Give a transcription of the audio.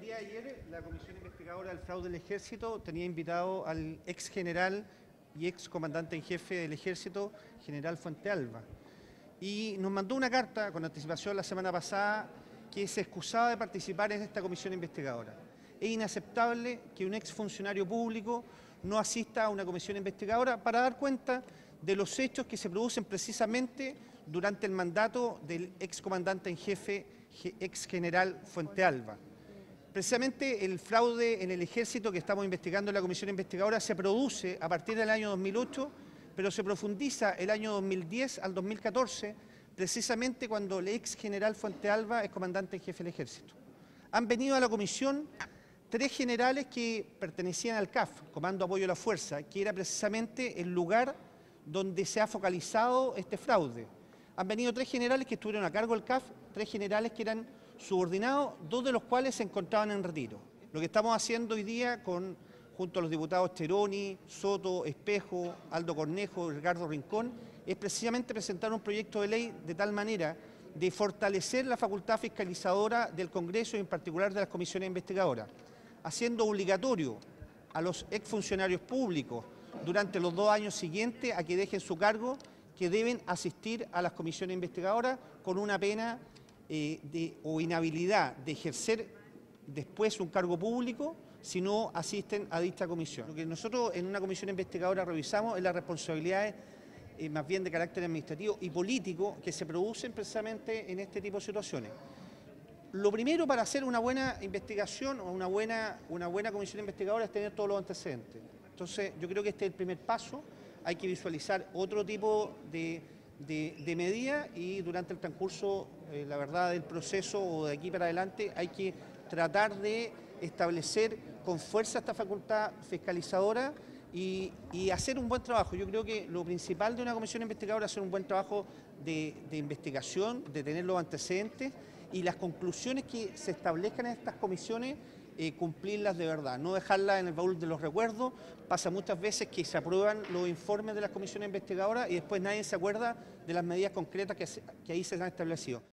día de ayer, la Comisión Investigadora del Fraude del Ejército tenía invitado al ex general y ex comandante en jefe del Ejército, general Fuentealba. Y nos mandó una carta con anticipación la semana pasada que se excusaba de participar en esta comisión investigadora. Es inaceptable que un ex funcionario público no asista a una comisión investigadora para dar cuenta de los hechos que se producen precisamente durante el mandato del ex comandante en jefe, ex general Fuentealba. Precisamente el fraude en el Ejército que estamos investigando en la comisión investigadora se produce a partir del año 2008, pero se profundiza el año 2010 al 2014, precisamente cuando el ex general Fuentealba es comandante en jefe del Ejército. Han venido a la comisión 3 generales que pertenecían al CAF, Comando Apoyo a la Fuerza, que era precisamente el lugar donde se ha focalizado este fraude. Han venido 3 generales que estuvieron a cargo del CAF, 3 generales que eran subordinados, 2 de los cuales se encontraban en retiro. Lo que estamos haciendo hoy día junto a los diputados Cheroni, Soto, Espejo, Aldo Cornejo y Ricardo Rincón, es precisamente presentar un proyecto de ley de tal manera de fortalecer la facultad fiscalizadora del Congreso y en particular de las comisiones investigadoras, haciendo obligatorio a los exfuncionarios públicos durante los 2 años siguientes a que dejen su cargo, que deben asistir a las comisiones investigadoras con una pena o inhabilidad de ejercer después un cargo público si no asisten a dicha comisión. Lo que nosotros en una comisión investigadora revisamos es las responsabilidades más bien de carácter administrativo y político que se producen precisamente en este tipo de situaciones. Lo primero para hacer una buena investigación o una buena comisión investigadora es tener todos los antecedentes. Entonces yo creo que este es el primer paso. Hay que visualizar otro tipo de medidas y durante el transcurso, la verdad, del proceso o de aquí para adelante hay que tratar de establecer con fuerza esta facultad fiscalizadora y hacer un buen trabajo. Yo creo que lo principal de una comisión investigadora es hacer un buen trabajo de investigación, de tener los antecedentes y las conclusiones que se establezcan en estas comisiones, cumplirlas de verdad, no dejarlas en el baúl de los recuerdos. Pasa muchas veces que se aprueban los informes de las comisiones investigadoras y después nadie se acuerda de las medidas concretas que ahí se han establecido.